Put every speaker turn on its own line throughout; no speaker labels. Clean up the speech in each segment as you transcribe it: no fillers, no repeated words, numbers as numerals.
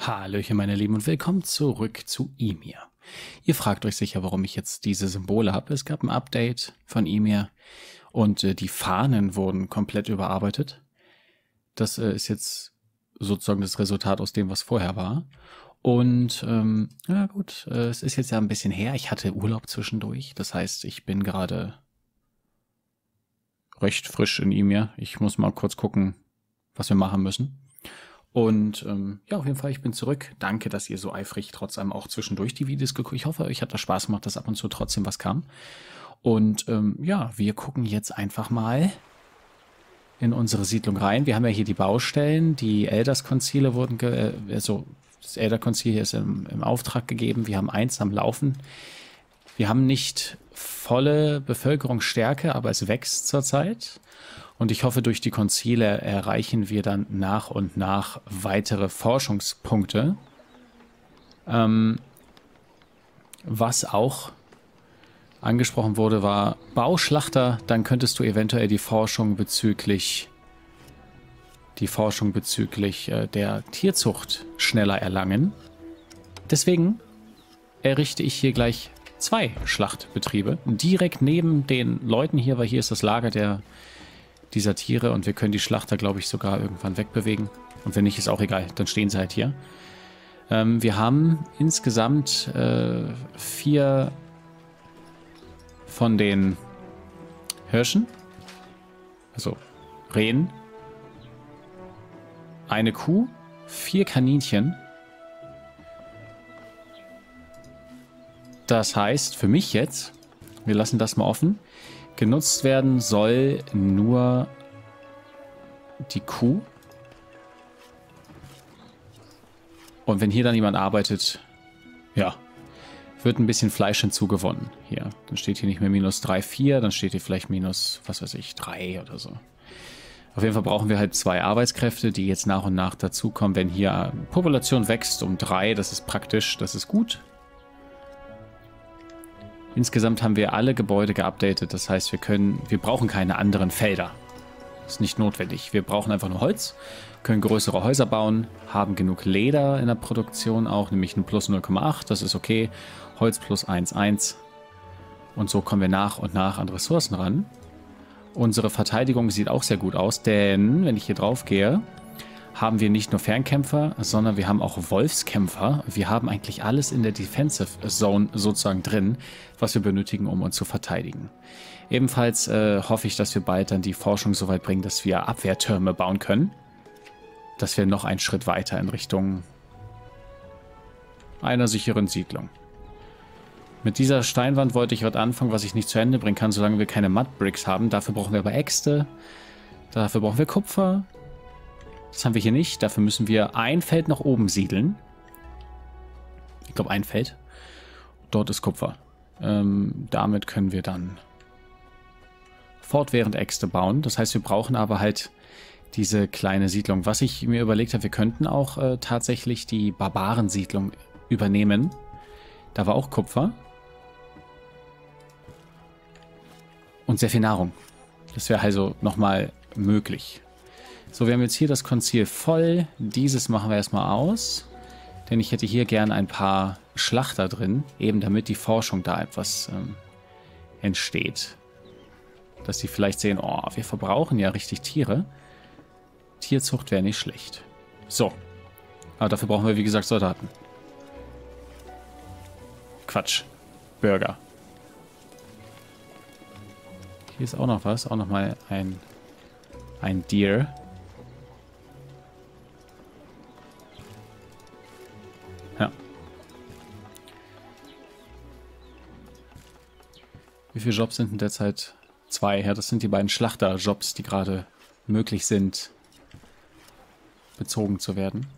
Hallöchen meine Lieben und willkommen zurück zu Ymir. Ihr fragt euch sicher, warum ich jetzt diese Symbole habe. Es gab ein Update von Ymir und die Fahnen wurden komplett überarbeitet. Das ist jetzt sozusagen das Resultat aus dem, was vorher war. Und ja gut, es ist jetzt ja ein bisschen her. Ich hatte Urlaub zwischendurch. Das heißt, ich bin gerade recht frisch in Ymir. Ich muss mal kurz gucken, was wir machen müssen. Und ja, auf jeden Fall, ich bin zurück. Danke, dass ihr so eifrig trotz allem auch zwischendurch die Videos geguckt. Ich hoffe, euch hat das Spaß gemacht, dass ab und zu trotzdem was kam. Und ja, wir gucken jetzt einfach mal in unsere Siedlung rein. Wir haben ja hier die Baustellen. Die Elders-Konzile wurden, das Elder-Konzil hier ist im Auftrag gegeben. Wir haben 1 am Laufen. Wir haben nicht volle Bevölkerungsstärke, aber es wächst zurzeit. Und ich hoffe, durch die Konzile erreichen wir dann nach und nach weitere Forschungspunkte. Was auch angesprochen wurde, war Bauschlachter. Dann könntest du eventuell die Forschung bezüglich der Tierzucht schneller erlangen. Deswegen errichte ich hier gleich 2 Schlachtbetriebe. Direkt neben den Leuten hier, weil hier ist das Lager dieser Tiere und wir können die Schlachter, glaube ich, sogar irgendwann wegbewegen. Und wenn nicht, ist auch egal, dann stehen sie halt hier. Wir haben insgesamt 4 von den Hirschen, also Rehen, eine Kuh, 4 Kaninchen. Das heißt für mich jetzt, wir lassen das mal offen, genutzt werden soll nur die Kuh. Und wenn hier dann jemand arbeitet, ja, wird ein bisschen Fleisch hinzugewonnen. Hier, dann steht hier nicht mehr -3, 4, dann steht hier vielleicht minus, was weiß ich, 3 oder so. Auf jeden Fall brauchen wir halt 2 Arbeitskräfte, die jetzt nach und nach dazukommen. Wenn hier Population wächst um 3, das ist praktisch, das ist gut. Insgesamt haben wir alle Gebäude geupdatet, das heißt, wir brauchen keine anderen Felder. Das ist nicht notwendig. Wir brauchen einfach nur Holz, können größere Häuser bauen, haben genug Leder in der Produktion auch, nämlich ein plus 0,8, das ist okay. Holz plus 1,1. Und so kommen wir nach und nach an Ressourcen ran. Unsere Verteidigung sieht auch sehr gut aus, denn wenn ich hier drauf gehe, haben wir nicht nur Fernkämpfer, sondern wir haben auch Wolfskämpfer. Wir haben eigentlich alles in der Defensive Zone sozusagen drin, was wir benötigen, um uns zu verteidigen. Ebenfalls hoffe ich, dass wir bald dann die Forschung so weit bringen, dass wir Abwehrtürme bauen können. Dass wir noch einen Schritt weiter in Richtung einer sicheren Siedlung. Mit dieser Steinwand wollte ich was anfangen, was ich nicht zu Ende bringen kann, solange wir keine Mudbricks haben. Dafür brauchen wir aber Äxte. Dafür brauchen wir Kupfer. Das haben wir hier nicht. Dafür müssen wir ein Feld nach oben siedeln. Ich glaube, ein Feld. Dort ist Kupfer. Damit können wir dann fortwährend Äxte bauen. Das heißt, wir brauchen aber halt diese kleine Siedlung. Was ich mir überlegt habe, wir könnten auch tatsächlich die Barbarensiedlung übernehmen. Da war auch Kupfer. Und sehr viel Nahrung. Das wäre also nochmal möglich. So, wir haben jetzt hier das Konzil voll. Dieses machen wir erstmal aus. Denn ich hätte hier gern ein paar Schlachter drin. Eben damit die Forschung da etwas entsteht. Dass die vielleicht sehen, oh, wir verbrauchen ja richtig Tiere. Tierzucht wäre nicht schlecht. So. Aber dafür brauchen wir, wie gesagt, Soldaten. Quatsch. Bürger. Hier ist auch noch was. Auch nochmal ein Deer. Ja. Wie viele Jobs sind denn derzeit? 2. Ja, das sind die beiden Schlachterjobs, die gerade möglich sind, bezogen zu werden.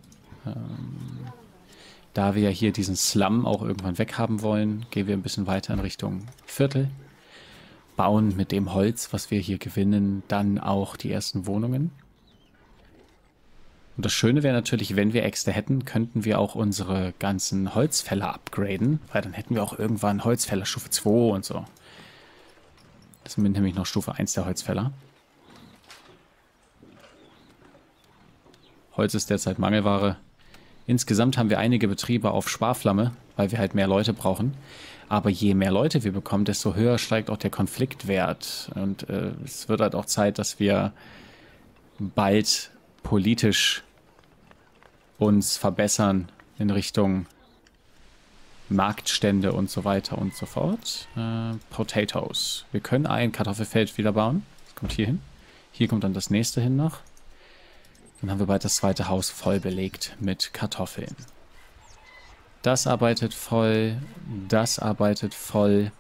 Da wir ja hier diesen Slum auch irgendwann weghaben wollen, gehen wir ein bisschen weiter in Richtung Viertel. Bauen mit dem Holz, was wir hier gewinnen, dann auch die ersten Wohnungen. Und das Schöne wäre natürlich, wenn wir Äxte hätten, könnten wir auch unsere ganzen Holzfäller upgraden, weil dann hätten wir auch irgendwann Holzfäller Stufe 2 und so. Das sind nämlich noch Stufe 1 der Holzfäller. Holz ist derzeit Mangelware. Insgesamt haben wir einige Betriebe auf Sparflamme, weil wir halt mehr Leute brauchen. Aber je mehr Leute wir bekommen, desto höher steigt auch der Konfliktwert. Und es wird halt auch Zeit, dass wir bald politisch uns verbessern in Richtung Marktstände und so weiter und so fort. Potatoes. Wir können ein Kartoffelfeld wieder bauen. Das kommt hier hin. Hier kommt dann das nächste hin noch. Dann haben wir bald das zweite Haus voll belegt mit Kartoffeln. Das arbeitet voll. Das arbeitet voll.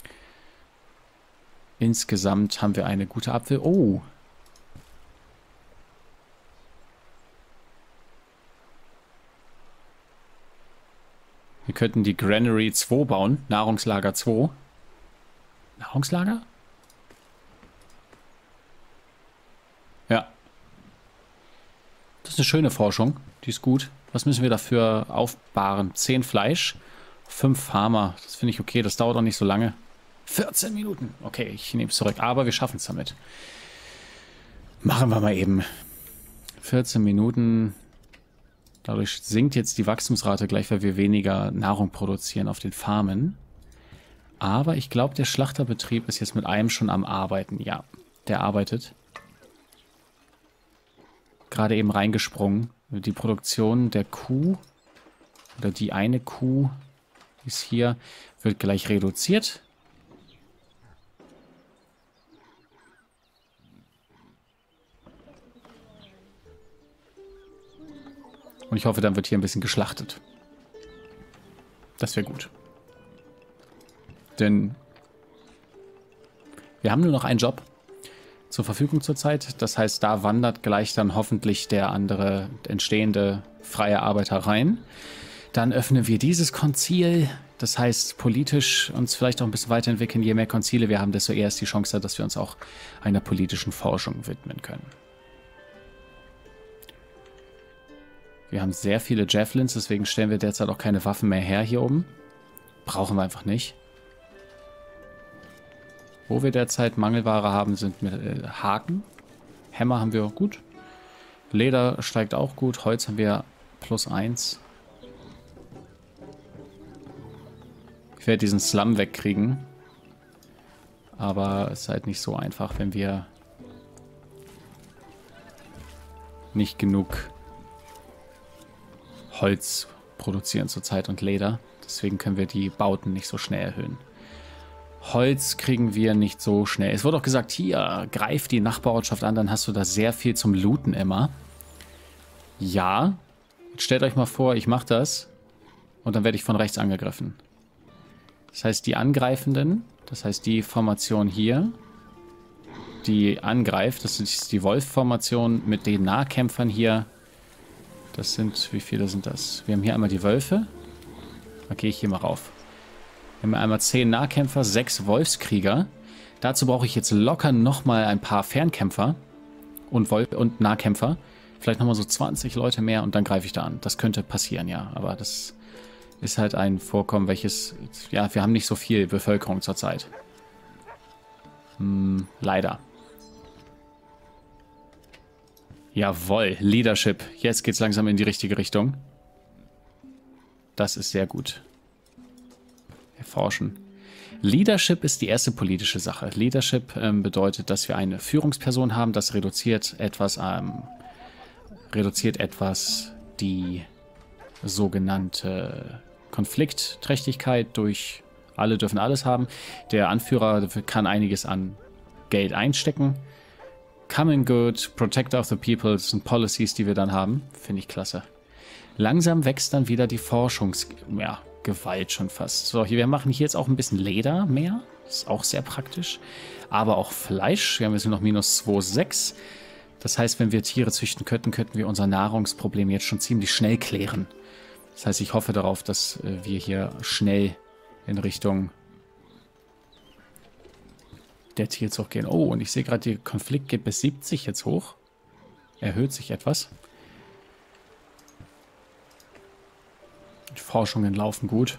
Insgesamt haben wir eine gute Apfel. Oh! Wir könnten die Granary 2 bauen. Nahrungslager 2. Nahrungslager? Ja. Das ist eine schöne Forschung. Die ist gut. Was müssen wir dafür aufbahren? 10 Fleisch, 5 Farmer. Das finde ich okay. Das dauert auch nicht so lange. 14 Minuten. Okay, ich nehme es zurück. Aber wir schaffen es damit. Machen wir mal eben. 14 Minuten. Dadurch sinkt jetzt die Wachstumsrate gleich, weil wir weniger Nahrung produzieren auf den Farmen. Aber ich glaube, der Schlachterbetrieb ist jetzt mit einem schon am Arbeiten. Ja, der arbeitet. Gerade eben reingesprungen. Die Produktion der Kuh, oder die eine Kuh, ist hier, wird gleich reduziert. Und ich hoffe, dann wird hier ein bisschen geschlachtet. Das wäre gut. Denn wir haben nur noch einen Job zur Verfügung zurzeit. Das heißt, da wandert gleich dann hoffentlich der andere entstehende freie Arbeiter rein. Dann öffnen wir dieses Konzil. Das heißt, politisch uns vielleicht auch ein bisschen weiterentwickeln. Je mehr Konzile wir haben, desto eher ist die Chance, dass wir uns auch einer politischen Forschung widmen können. Wir haben sehr viele Javelins, deswegen stellen wir derzeit auch keine Waffen mehr her hier oben. Brauchen wir einfach nicht. Wo wir derzeit Mangelware haben, sind mit Haken. Hämmer haben wir gut. Leder steigt auch gut. Holz haben wir +1. Ich werde diesen Slum wegkriegen. Aber es ist halt nicht so einfach, wenn wir nicht genug Holz produzieren zurzeit und Leder. Deswegen können wir die Bauten nicht so schnell erhöhen. Holz kriegen wir nicht so schnell. Es wurde auch gesagt, hier, greif die Nachbarortschaft an, dann hast du da sehr viel zum Looten immer. Ja, jetzt stellt euch mal vor, ich mache das und dann werde ich von rechts angegriffen. Das heißt, die Angreifenden, das heißt die Formation hier, die angreift, das ist die Wolf-Formation mit den Nahkämpfern hier. Das sind, wie viele sind das? Wir haben hier einmal die Wölfe. Da gehe ich hier mal rauf. Wir haben einmal 10 Nahkämpfer, 6 Wolfskrieger. Dazu brauche ich jetzt locker nochmal ein paar Fernkämpfer und Nahkämpfer. Vielleicht nochmal so 20 Leute mehr und dann greife ich da an. Das könnte passieren, ja. Aber das ist halt ein Vorkommen, welches... Ja, wir haben nicht so viel Bevölkerung zurzeit. Leider. Jawohl, Leadership. Jetzt geht's langsam in die richtige Richtung. Das ist sehr gut. Erforschen. Leadership ist die erste politische Sache. Leadership bedeutet, dass wir eine Führungsperson haben. Das reduziert etwas die sogenannte Konfliktträchtigkeit durch alle dürfen alles haben. Der Anführer kann einiges an Geld einstecken. Common Good, Protector of the People, das sind Policies, die wir dann haben. Finde ich klasse. Langsam wächst dann wieder die Gewalt schon fast. So, wir machen hier jetzt auch ein bisschen Leder mehr. Das ist auch sehr praktisch. Aber auch Fleisch. Wir haben jetzt nur noch -2,6. Das heißt, wenn wir Tiere züchten könnten, könnten wir unser Nahrungsproblem jetzt schon ziemlich schnell klären. Das heißt, ich hoffe darauf, dass wir hier schnell in Richtung der Tierzucht gehen. Oh, und ich sehe gerade, der Konflikt geht bis 70 jetzt hoch. Erhöht sich etwas. Die Forschungen laufen gut.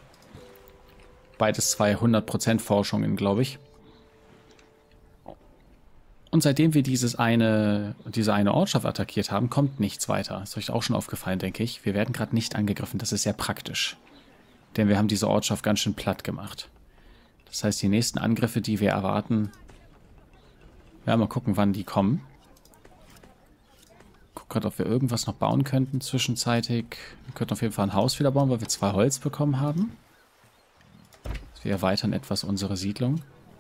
Beides 200% Forschungen, glaube ich. Und seitdem wir diese eine Ortschaft attackiert haben, kommt nichts weiter. Ist euch auch schon aufgefallen, denke ich. Wir werden gerade nicht angegriffen. Das ist sehr praktisch. Denn wir haben diese Ortschaft ganz schön platt gemacht. Das heißt, die nächsten Angriffe, die wir erwarten... Ja, mal gucken, wann die kommen. Guck gerade, ob wir irgendwas noch bauen könnten zwischenzeitig. Wir könnten auf jeden Fall ein Haus wieder bauen, weil wir 2 Holz bekommen haben. Wir erweitern etwas unsere Siedlung.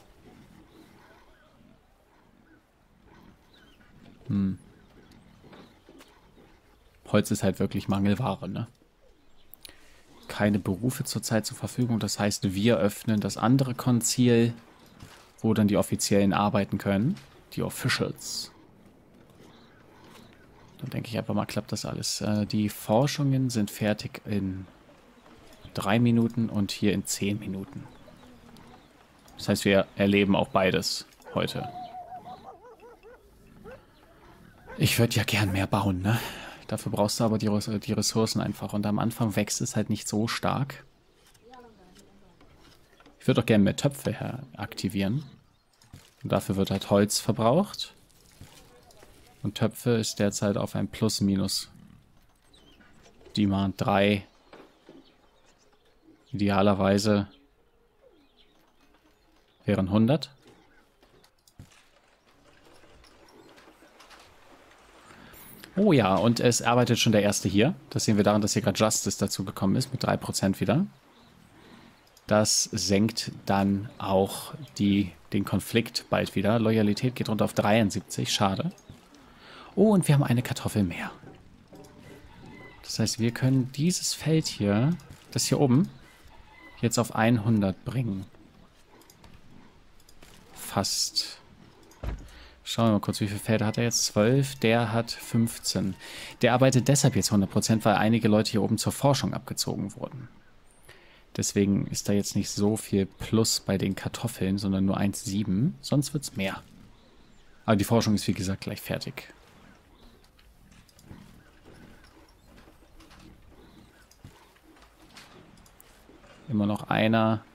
Holz ist halt wirklich Mangelware, ne? Keine Berufe zurzeit zur Verfügung. Das heißt, wir öffnen das andere Konzil, wo dann die Offiziellen arbeiten können. Die Officials. Dann denke ich einfach mal, klappt das alles. Die Forschungen sind fertig in 3 Minuten und hier in 10 Minuten. Das heißt, wir erleben auch beides heute. Ich würde ja gern mehr bauen, ne? Dafür brauchst du aber die Ressourcen einfach. Und am Anfang wächst es halt nicht so stark. Ich würde auch gerne mehr Töpfe aktivieren. Und dafür wird halt Holz verbraucht. Und Töpfe ist derzeit auf ein Plus-Minus. Demand 3. Idealerweise wären 100. Oh ja, und es arbeitet schon der erste hier. Das sehen wir daran, dass hier gerade Justice dazu gekommen ist, mit 3% wieder. Das senkt dann auch den Konflikt bald wieder. Loyalität geht runter auf 73, schade. Oh, und wir haben eine Kartoffel mehr. Das heißt, wir können dieses Feld hier, das hier oben, jetzt auf 100 bringen. Fast. Schauen wir mal kurz, wie viele Felder hat er jetzt? 12, der hat 15. Der arbeitet deshalb jetzt 100%, weil einige Leute hier oben zur Forschung abgezogen wurden. Deswegen ist da jetzt nicht so viel Plus bei den Kartoffeln, sondern nur 1,7. Sonst wird es mehr. Aber die Forschung ist wie gesagt gleich fertig. Immer noch einer.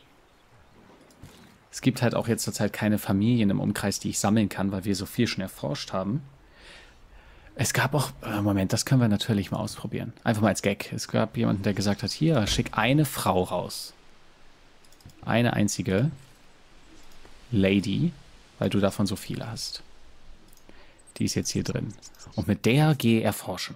Es gibt halt auch jetzt zurzeit keine Familien im Umkreis, die ich sammeln kann, weil wir so viel schon erforscht haben. Es gab auch... Moment, das können wir natürlich mal ausprobieren. Einfach mal als Gag. Es gab jemanden, der gesagt hat, hier, schick eine Frau raus. Eine einzige Lady, weil du davon so viele hast. Die ist jetzt hier drin. Und mit der gehe erforschen.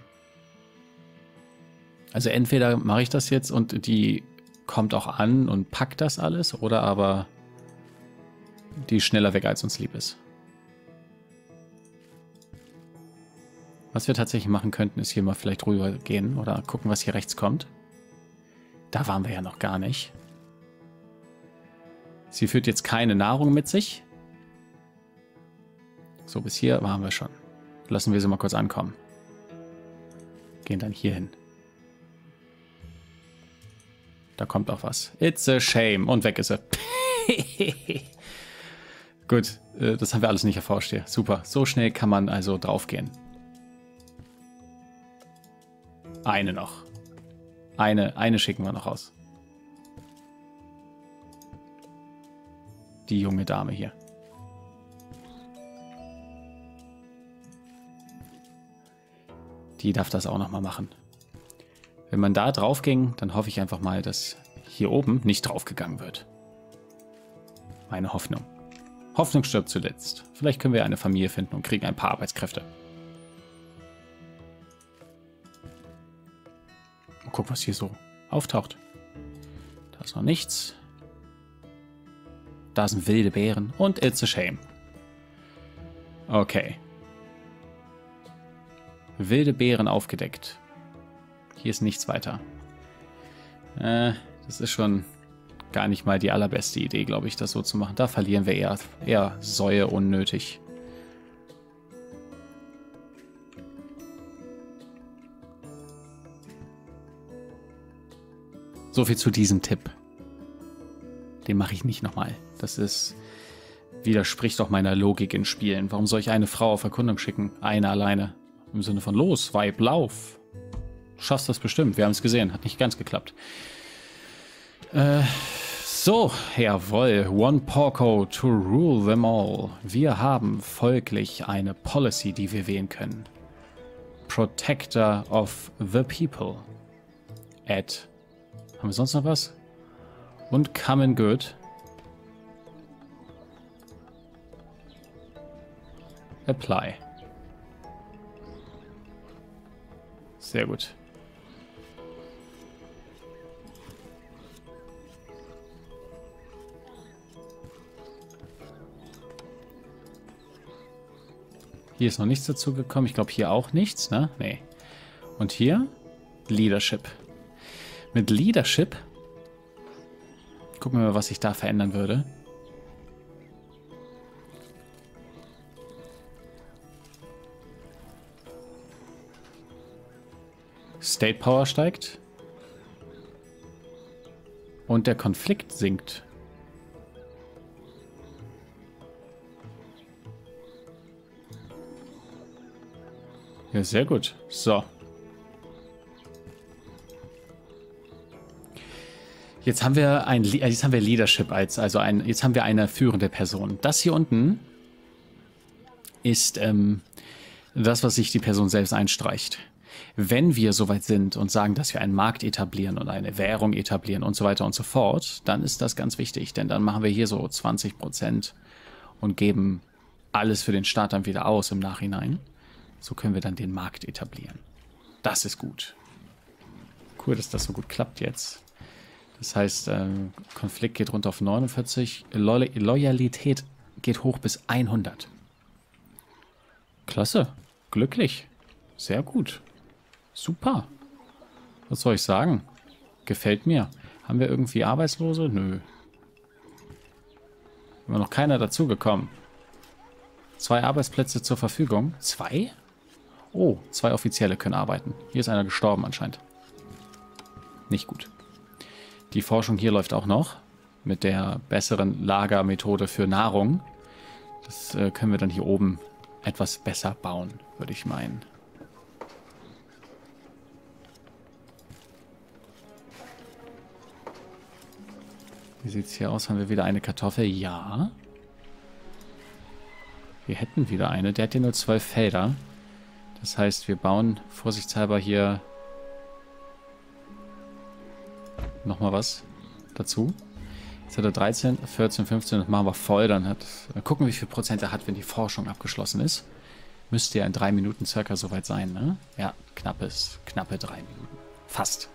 Also entweder mache ich das jetzt und die kommt auch an und packt das alles, oder aber... die ist schneller weg, als uns lieb ist. Was wir tatsächlich machen könnten, ist hier mal vielleicht rüber gehen oder gucken, was hier rechts kommt. Da waren wir ja noch gar nicht. Sie führt jetzt keine Nahrung mit sich. So, bis hier waren wir schon. Lassen wir sie mal kurz ankommen. Gehen dann hier hin. Da kommt auch was. It's a shame. Und weg ist sie. Gut, das haben wir alles nicht erforscht hier. Super, so schnell kann man also draufgehen. Eine noch. Eine schicken wir noch raus. Die junge Dame hier. Die darf das auch noch mal machen. Wenn man da drauf ging, dann hoffe ich einfach mal, dass hier oben nicht draufgegangen wird. Meine Hoffnung. Hoffnung stirbt zuletzt. Vielleicht können wir eine Familie finden und kriegen ein paar Arbeitskräfte. Mal gucken, was hier so auftaucht. Da ist noch nichts. Da sind wilde Beeren und it's a shame. Okay. Wilde Beeren aufgedeckt. Hier ist nichts weiter. Das ist schon gar nicht mal die allerbeste Idee, glaube ich, das so zu machen. Da verlieren wir eher Säue unnötig. So viel zu diesem Tipp. Den mache ich nicht nochmal. Das widerspricht auch meiner Logik in Spielen. Warum soll ich eine Frau auf Erkundung schicken? Eine alleine. Im Sinne von los, Weib, lauf. Du schaffst das bestimmt. Wir haben es gesehen. Hat nicht ganz geklappt. So, jawohl. One Porco to rule them all. Wir haben folglich eine Policy, die wir wählen können. Protector of the People. Add. Haben wir sonst noch was? Und Common Good. Apply. Sehr gut. Hier ist noch nichts dazu gekommen. Ich glaube, hier auch nichts, ne? Nee. Und hier Leadership. Mit Leadership gucken wir mal, was sich da verändern würde. State Power steigt. Und der Konflikt sinkt. Ja, sehr gut. So. Jetzt haben wir Leadership jetzt haben wir eine führende Person. Das hier unten ist das, was sich die Person selbst einstreicht. Wenn wir soweit sind und sagen, dass wir einen Markt etablieren und eine Währung etablieren und so weiter und so fort, dann ist das ganz wichtig, denn dann machen wir hier so 20% und geben alles für den Staat dann wieder aus im Nachhinein. So können wir dann den Markt etablieren. Das ist gut. Cool, dass das so gut klappt jetzt. Das heißt, Konflikt geht runter auf 49. Loyalität geht hoch bis 100. Klasse. Glücklich. Sehr gut. Super. Was soll ich sagen? Gefällt mir. Haben wir irgendwie Arbeitslose? Nö. Immer noch keiner dazugekommen. 2 Arbeitsplätze zur Verfügung. 2? Oh, 2 Offizielle können arbeiten. Hier ist einer gestorben anscheinend. Nicht gut. Die Forschung hier läuft auch noch. Mit der besseren Lagermethode für Nahrung. Das können wir dann hier oben etwas besser bauen, würde ich meinen. Wie sieht es hier aus? Haben wir wieder eine Kartoffel? Ja. Wir hätten wieder eine. Der hat hier nur 12 Felder. Das heißt, wir bauen vorsichtshalber hier nochmal was dazu. Jetzt hat er 13, 14, 15. Das machen wir voll. Dann gucken wir, wie viel Prozent er hat, wenn die Forschung abgeschlossen ist. Müsste ja in 3 Minuten circa soweit sein, ne? Ja, knappe 3 Minuten. Fast.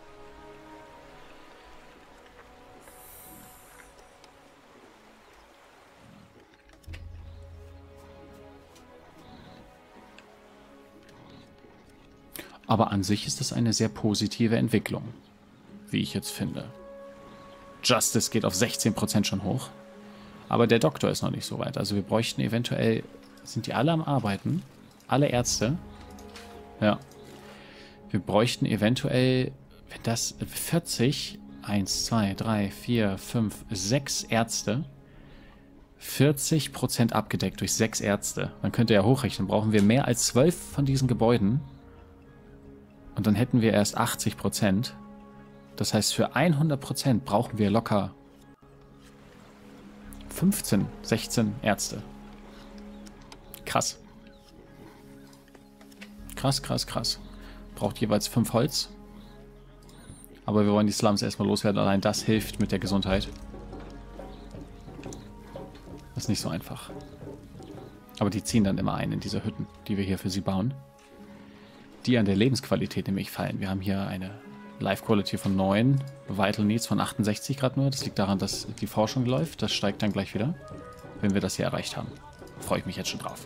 Aber an sich ist das eine sehr positive Entwicklung, wie ich jetzt finde. Justice geht auf 16% schon hoch. Aber der Doktor ist noch nicht so weit. Also wir bräuchten eventuell... Sind die alle am Arbeiten? Alle Ärzte? Ja. Wir bräuchten eventuell, wenn das 40... 1, 2, 3, 4, 5, 6 Ärzte. 40% abgedeckt durch 6 Ärzte. Dann könnt ihr ja hochrechnen. Brauchen wir mehr als 12 von diesen Gebäuden. Und dann hätten wir erst 80%. Das heißt, für 100% brauchen wir locker 15, 16 Ärzte. Krass. Krass, krass, krass. Braucht jeweils 5 Holz. Aber wir wollen die Slums erstmal loswerden. Allein das hilft mit der Gesundheit. Das ist nicht so einfach. Aber die ziehen dann immer ein in diese Hütten, die wir hier für sie bauen. Die an der Lebensqualität nämlich fallen. Wir haben hier eine Life Quality von 9, Vital Needs von 68 gerade nur. Das liegt daran, dass die Forschung läuft. Das steigt dann gleich wieder, wenn wir das hier erreicht haben. Freue ich mich jetzt schon drauf.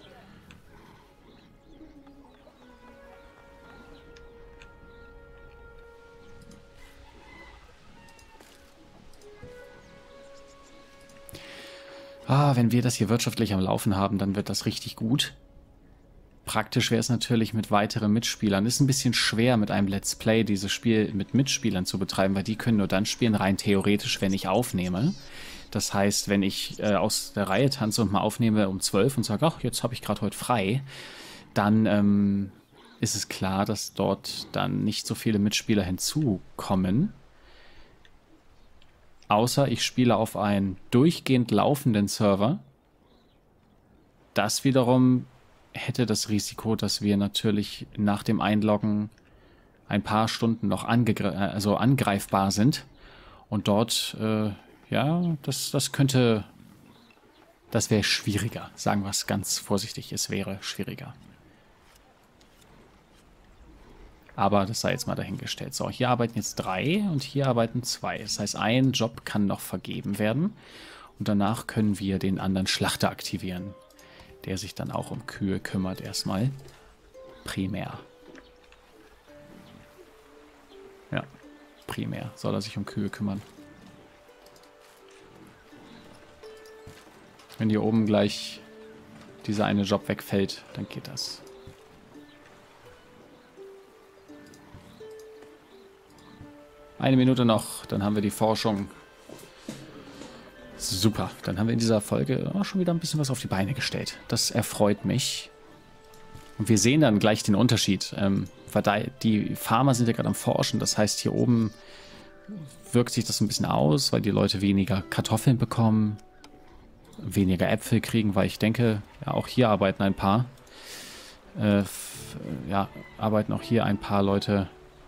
Wenn wir das hier wirtschaftlich am Laufen haben, dann wird das richtig gut. Praktisch wäre es natürlich mit weiteren Mitspielern. Ist ein bisschen schwer mit einem Let's Play dieses Spiel mit Mitspielern zu betreiben, weil die können nur dann spielen, rein theoretisch, wenn ich aufnehme. Das heißt, wenn ich aus der Reihe tanze und mal aufnehme um 12 und sage, ach, jetzt habe ich gerade heute frei, dann ist es klar, dass dort dann nicht so viele Mitspieler hinzukommen. Außer ich spiele auf einen durchgehend laufenden Server. Das wiederum hätte das Risiko, dass wir natürlich nach dem Einloggen ein paar Stunden noch angreifbar sind. Und dort, ja, das könnte, das wäre schwieriger. Sagen wir es ganz vorsichtig, es wäre schwieriger. Aber das sei jetzt mal dahingestellt. So, hier arbeiten jetzt 3 und hier arbeiten 2. Das heißt, ein Job kann noch vergeben werden. Und danach können wir den anderen Schlachter aktivieren, der sich dann auch um Kühe kümmert erstmal. Primär. Ja, primär soll er sich um Kühe kümmern. Wenn hier oben gleich dieser eine Job wegfällt, dann geht das. Eine Minute noch, dann haben wir die Forschung. Super, dann haben wir in dieser Folge auch schon wieder ein bisschen was auf die Beine gestellt. Das erfreut mich. Und wir sehen dann gleich den Unterschied. Die Farmer sind ja gerade am Forschen, das heißt, hier oben wirkt sich das ein bisschen aus, weil die Leute weniger Kartoffeln bekommen, weniger Äpfel kriegen, weil ich denke, ja, auch hier arbeiten ein paar. Arbeiten auch hier ein paar Leute.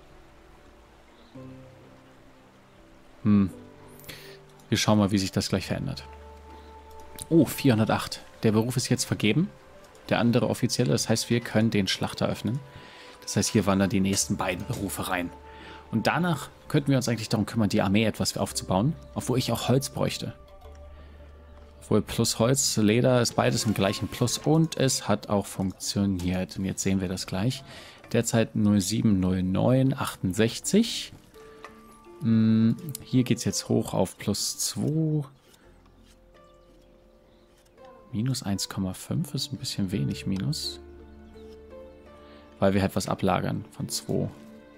Wir schauen mal, wie sich das gleich verändert. Oh, 408. Der Beruf ist jetzt vergeben. Der andere offizielle. Das heißt, wir können den Schlachter öffnen. Das heißt, hier wandern die nächsten beiden Berufe rein. Und danach könnten wir uns eigentlich darum kümmern, die Armee etwas aufzubauen. Obwohl ich auch Holz bräuchte. Obwohl plus Holz, Leder ist beides im gleichen Plus. Und es hat auch funktioniert. Und jetzt sehen wir das gleich. Derzeit 070968. Hier geht es jetzt hoch auf plus 2. Minus 1,5 ist ein bisschen wenig minus. Weil wir halt was ablagern von 2.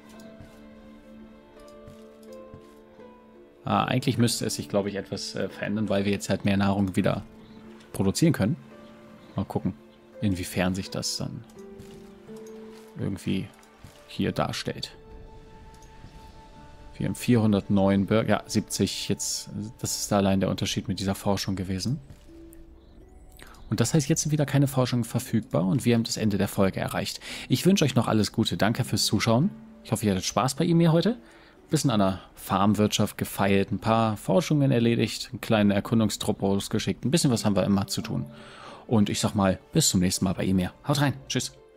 Eigentlich müsste es sich, glaube ich, etwas verändern, weil wir jetzt halt mehr Nahrung wieder produzieren können. Mal gucken, inwiefern sich das dann irgendwie hier darstellt. Wir haben 409 Bürger, ja 70 jetzt, das ist da allein der Unterschied mit dieser Forschung gewesen. Und das heißt, jetzt sind wieder keine Forschungen verfügbar und wir haben das Ende der Folge erreicht. Ich wünsche euch noch alles Gute, danke fürs Zuschauen. Ich hoffe, ihr hattet Spaß bei mir heute. Ein bisschen an der Farmwirtschaft gefeilt, ein paar Forschungen erledigt, einen kleinen Erkundungstrupp losgeschickt, ein bisschen was haben wir immer zu tun. Und ich sag mal, bis zum nächsten Mal bei mir. Haut rein, tschüss.